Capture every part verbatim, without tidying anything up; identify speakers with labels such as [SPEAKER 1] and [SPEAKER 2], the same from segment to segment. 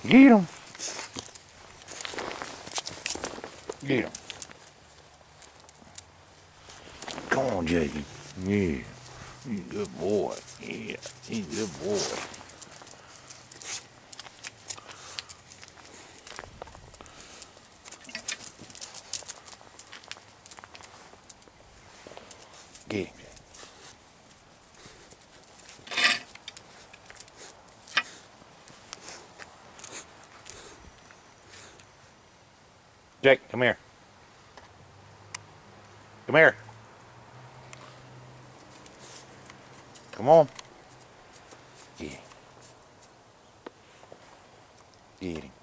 [SPEAKER 1] Get him. Get him. Come on, Jason. Yeah. He's a good boy. Yeah. He's a good boy. Get him. Jake, come here. Come here. Come on. Get him. Get him.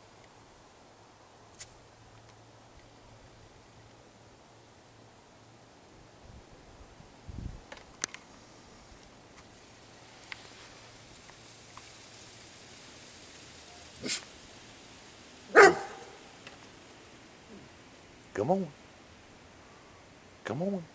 [SPEAKER 1] Come on. Come on.